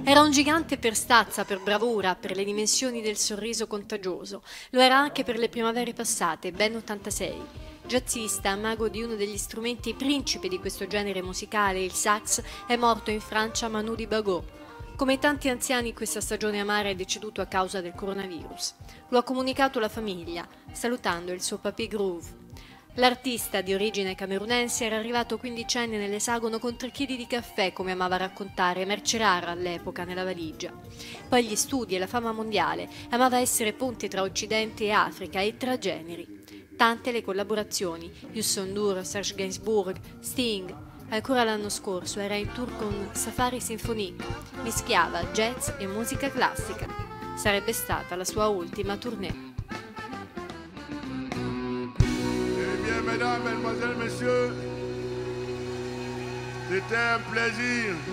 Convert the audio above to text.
Era un gigante per stazza, per bravura, per le dimensioni del sorriso contagioso. Lo era anche per le primavere passate, ben 86. Jazzista, mago di uno degli strumenti principi di questo genere musicale, il sax, è morto in Francia a Manu di Bagot. Come tanti anziani questa stagione amara è deceduto a causa del coronavirus. Lo ha comunicato la famiglia, salutando il suo papy Groove. L'artista di origine camerunense era arrivato quindicenne nell'esagono con 3 chili di caffè, come amava raccontare, merce rara all'epoca nella valigia. Poi gli studi e la fama mondiale, amava essere ponte tra Occidente e Africa e tra generi. Tante le collaborazioni, Youssou N'Dour, Serge Gainsbourg, Sting. Ancora l'anno scorso era in tour con Safari Symphonique, mischiava jazz e musica classica. Sarebbe stata la sua ultima tournée. Mesdames, Mesdemoiselles, Messieurs, c'était un plaisir